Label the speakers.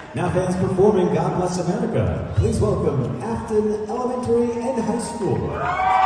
Speaker 1: Now fans performing God Bless America. Please welcome Afton Elementary and High School.